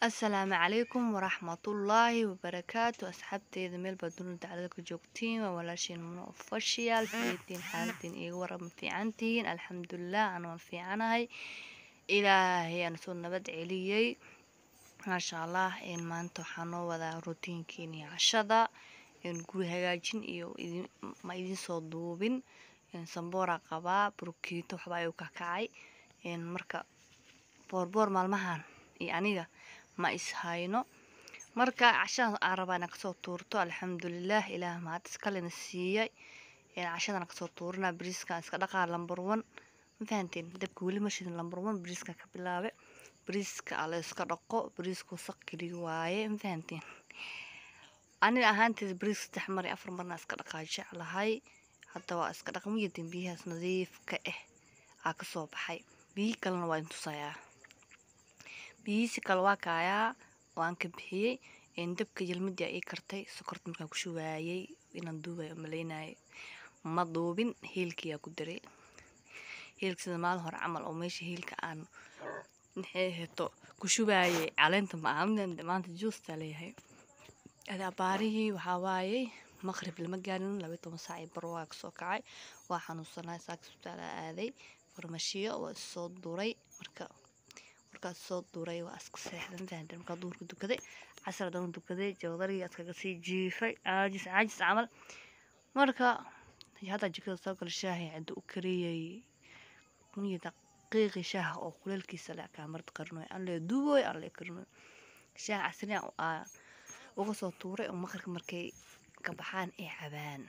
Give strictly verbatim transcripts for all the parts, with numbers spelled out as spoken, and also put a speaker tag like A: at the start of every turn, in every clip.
A: السلام عليكم ورحمة الله وبركاته أصحابتي إذا ميل بدون دعالك جوكتين وولاشين من أوفيشيال فيتين حالتين إيه ورم في عنتين الحمد لله أنا في عناي إلهي أنا سونا بدعي لي ما شاء الله إن ما أنتو حنو وذا روتين كيني عشرة إن قوي هجاجين إيو إذن ما إذن صدوبين إن سنبورا قبا بروكيتو حبايو كاكاي إن مركا بوربور مالمهان يعني ما ishayno marka cashada aan rabaa inaan kasoo tuurto alxamdulilah ilaah mahad iskalena siiyay cashadana kasoo tuurana bariiska iska dhaqaa lambar one ma fahanteen dabka weli ma shidin lambar one bariiska ka bilaabe bariiska ala iska dhaqo bariisku saqili waaye ma fahanteen aniga ahaanteed bariis saddex mar iyo afar marna iska dhaqaa jeclahay hadda waa iska dhaqmiyo dambiyahaas nadiifka ah aa kasoo baxay biyo kalena waa intusayaa biisi kala waa kaayaa waan ka bixiyay in dabka yilmada ay kartay sokorta markaan ku shubaayay inaan duubay umaleynay ma duubin heelkiya ku diray heelka sida maal hore camal oo meesha heelka aan maxay heeto ku shubaayay caleenta ma ahan maanta juusta leeyahay ada baarihi waxa waaye maqrib lama gaarin laba iyo toban saac bar waa ka soo kacay waa xanuunsanay saak isbitaal aaday farmashiyo waa soo duray marka markaas soo duray waa iska seexdan fahanteen markaa duurka dukaday casar dan dukaday jawdariga iskaga sii jiifay caajis caajis camal marka hadda jikada soo gal shaahi cadu u kariyay kunii daqiiqi shaah oo kuleelkiisa la kaamard qarnay aan la duubay aan la karnay shaah asriya oo uga soo tuuray oo maqribka markay ka baxaan ee cabaan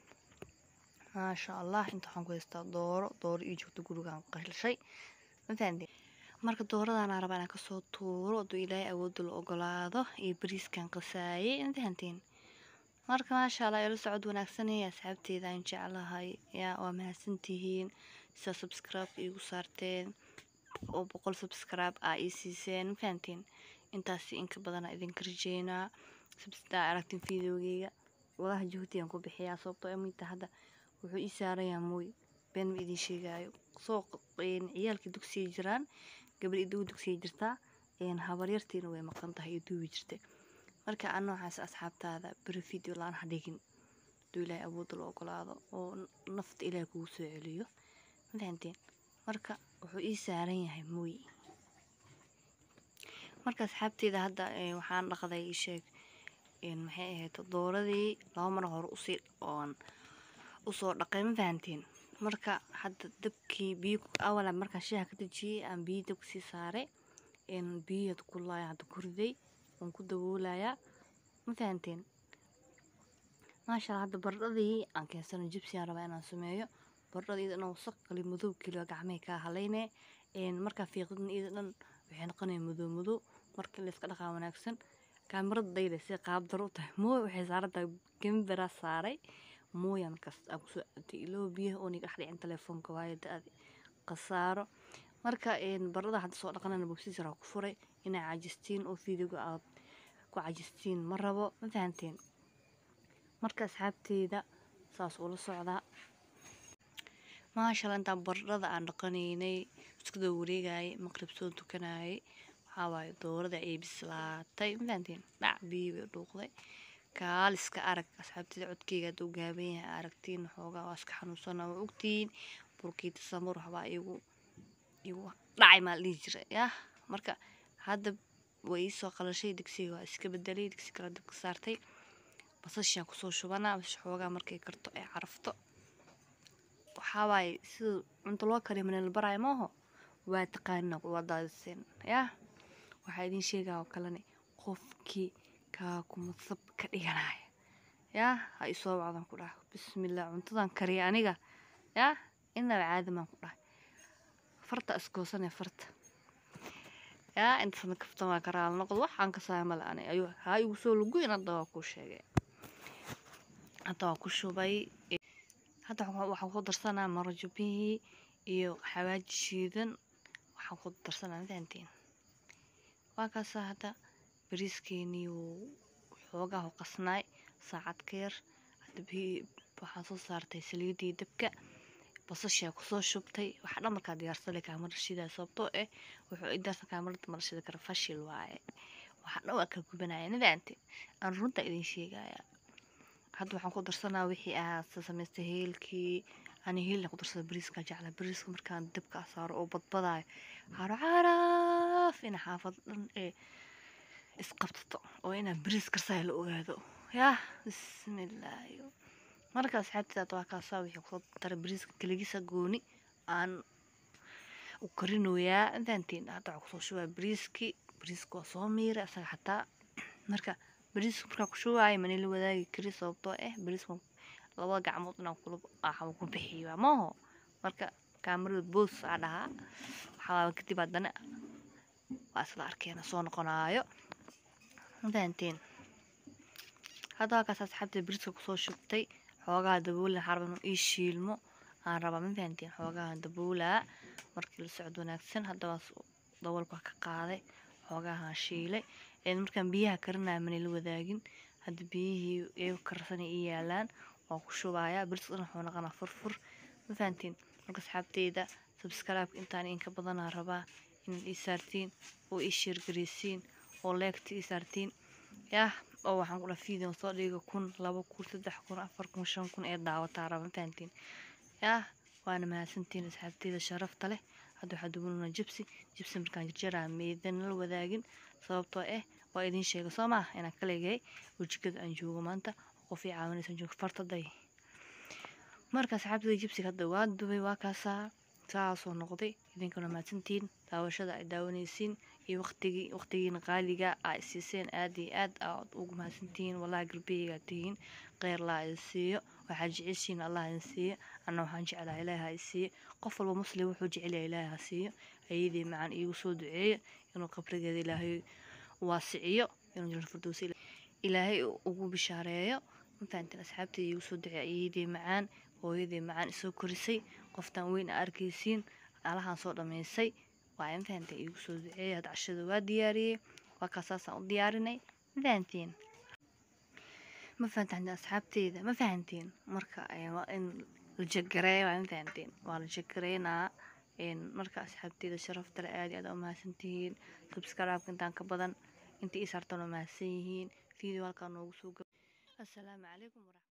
A: ma sha Allah inta waxaan ku haystaa dooro dooro ii joogto gurigaan qashay ma fahanteen marka dooradaan aan rabaa inaan kasoo tuuro oo ilaahay awood u ogolaado iyo bariiskan qasaayay inta hantiin marka ma sha Allah ila socod wanaagsan ee asxaabteeda aan jeclahay yaa waa mahadsantihiin sa subscribe igu saarteen oo boqol subscribe aa ii siiseen fahantiin intaas in ka badan idin karjeena subscribe aragtin videogeyga walaha juhdiyan ku bixiyaa sababtoo ah inta hadda wuxuu ii saarayaa mooy been ma idin sheegayo soo qeyn ciyaalkii dugsiga jiraan gabar iduu dugsiga jirta een habar yartiina way maqan tahay iduu jirtay marka aan noocaas asxaabtaada bari video laan hadhigin duu ilaahay awood loo ogolaado oo nafta ilaahay kugu soo celiyo fahanteen marka wuxuu ii saaran yahay mooy marka asxaabteeda hadda waxaan dhaqday sheeg in maxay ahayd dooradii laba mar hore u sii oon u soo dhaqay ma fahanteen marka hadda dabkii biyo awala marka shaaha ka dajiyay aan biyo dabka sii saaray in biyo ku laaya hadda ku riday oo ku daboolaya ma fahanteen maasha Allah hadda baradhadii aan keensan jibsi aan rabaa inaan sameeyo baradhadii inaan wasaq kali madow kaliya gacmaha ka halayne in marka fiiqadna iyada dhan waxay noqonaysaa madow madow marka la iska dhaqaa wanaagsan kaamirada dayda si qaab daro tahay moo waxay saartaa gambara saaray mooyan kas aan ku soo aatay ilo biyo oo niga xadhicin telefoonka waaye daadi qasaaro marka een barada hadda soo dhaqanana boobsiis ra ku furay inay caajistiin oo fiidiga aad ku caajistiin ma rabo ma fahanteen marka asxaabteeda saas oo la socda ma sha Allah inta barada aan dhaqanaynay isku daba wareegay maqrib soo dukanay waxa waaye doorada ay bislaatay ma fahanteen dhac biyo dhuuqday kaaliska arag asxaabtida codkeyga duu gaaban yahay aragtiin xoogaa waa iska xanuunsan oo ogtiin burkiita samur waxba igu igu dhacay maal dhigi jiray yaa marka hadda way soo qalashay digsiga waa iska bedelay digsi kala dabka saartay basasha ku soo shubana xoogaa markay karto ay carafto waxa waaye sida cunto loo kariyo man la barayo maaho waa taqaana waa daadsan yaa waxa idin sheegaa oo kalena qofkii ka kuma sab ka dhiganaya yaa ha isoo wacdan ku dhahay bismillaah cuntadan kariya aniga yaa inna caadi ma ku dhahay farta iskoosanay farta yaa inta sana kaftama karaal noqdo waxaan ka saamal ani ayu ha igu soo lugu inaad dawa ku sheegay hada ku shubay hada waxaan ku darsanaa marajubihi iyo xawaaji shiidan waxaan ku darsanaa intaan waa ka saada bariiskeeni xoogaa u qasnay saacad ka yar hadda waxaan soo saartay saliidii dabka basasha ku soo shubtay waxa dhan marka diyaarsan kaamir shida sababtoo ah wuxuu idaarsan kaamirada marshada kara fashil waaye waxaan dhan waa ka gubanaya nidaanteen aan runta idin sheegaya hadda waxaan ku darsanaa wixii ahaa samaystay heelkii ani heelna ku darsada bariiska jecla bariiska markaan dabka saaro oo badbadayo haro caraaf ina xaafad dhan ee isqabtato oo inaan bariis karsayo la ogaado yaa bismillaahi markaas xabtaada waa ka soo wixii ku dar bariiska kaligiisa gooni aan u karinoyaa intaantiin hadda waxaan kusoo shubaa bariiskii bariiska waa soo miira asaga xataa marka bariiska markaa ku shubaaya mani la wadaagi kari sababtoo ah bariiska labada gacmood inaan kula waxaan ku bixiyo maaho marka kaamirada boos aa dhahaa waxaa kadib haddana waa isla arkeena soo noqonaayo intaantiin hadda halkaas asxaabta bariiska kusoo shubtay xoogaa daboolin xarban ii shiilmo aan rabaa ma fahantiin xoogaa daboolaa markii la socdo wanaagsan hadda waa daboolka ka qaaday xoogaa shiilay ee markaan biyaha karinayo mani la wadaagin hadda biyihii ay karsan ay yaalaan waa ku shubaaya bariiska wuxuu noqonaa furfur ma fahantiin marka asxaabteyda subscribe intaan in ka badan aan rabaa inaad ii saartiin oo ii share gareysiin oo like ii saartiin yaa oo waxaan kula fiidin soo dhigo kun laba kun saddex kun afar kun shan kun ee daawataa raba fahantiin yaa waana mahadsantiin asxaabteyda sharafta leh hadda waxaa dubanaa jibsi jibsi markaan jarjaraa meedan la wadaagin sababtoo ah waa idin sheegay soo maaha inaan ka leeyahay wajigada aan joogo maanta qof ii caawinaysan joogo fartaday marka asxaabteyda jibsiga hadda waa dubay waa kaasaa saasoo noqday idinkuna mahadsantiin daawashada ay daawanaysiin iyo waqtigii waqtigiina qaaliga ay siiseen aad iyo aad aad ugu mahadsantiin wallahi galbiyga tihiin khayr laa idin siiyo waxaa jeceshiin allah idin siiyo anna waxaan jeclaa ilaahay ha siiyo qof walba muslim wuxuu jecel yahay ilaahay ha siiyo ayadii macaan iigu soo duceeyo inuu qabrigeeda ilaahay waasiciyo inuu jannatul firdaws ilaahay ugu bishaareeyo intaantan asxaabteyda iigu soo duceeyo ayadii macaan hooyadii macaan isoo korisay qoftan weyn arkaysiin alahan soo dhameysay waa in fahanteen iigu soo duceeyay had cashada waa diyaariyey waa kaasaasaan u diyaarinay fahantiin ma fahantiin asxaabteyda ma fahantiin marka waa in la jagareeyo waa in fahantiin waa la jagareynaa marka asxaabteyda sharafta leh aad iyo aad u mahadsantihiin subscribe intaan ka badan intii ii saartan oo mahadsan yihiin video halkaa noogu soo gab assalaamu calaykum.